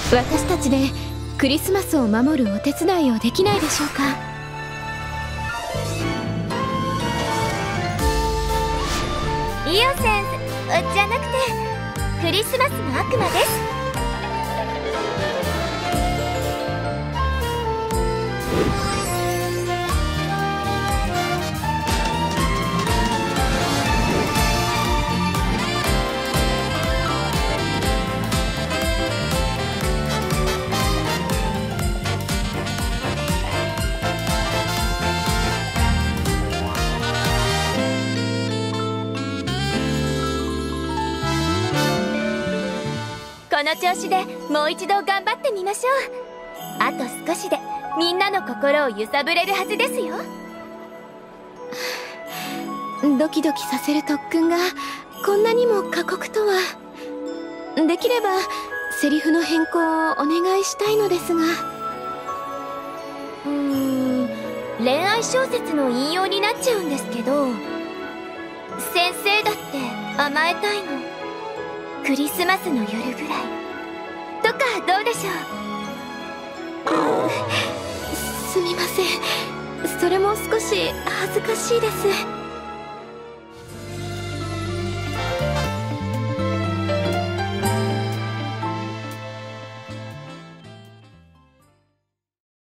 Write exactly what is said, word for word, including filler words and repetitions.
私たちでクリスマスを守るお手伝いをできないでしょうか。 イオセンスじゃなくてクリスマスの悪魔です。この調子でもう一度頑張ってみましょう。あと少しでみんなの心を揺さぶれるはずですよ。 ドキドキさせる特訓がこんなにも過酷とは。できればセリフの変更をお願いしたいのですが。 うーん恋愛小説の引用になっちゃうんですけど、先生だって甘えたいの、クリスマスの夜ぐらいとかどうでしょう。すみません、それも少し恥ずかしいです。